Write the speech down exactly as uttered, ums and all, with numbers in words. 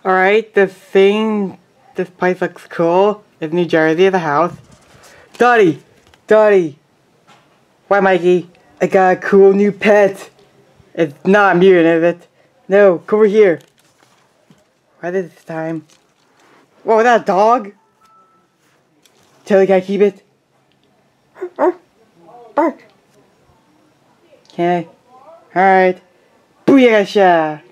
Alright, the thing, this place looks cool. It's New Jersey, the house. Daddy! Daddy! Why, Mikey? I got a cool new pet. It's not mutant, is it? No, come over here. What is this time? Whoa, is that a dog? Totally gotta keep it. Bark. Okay. Alright. Booyakasha!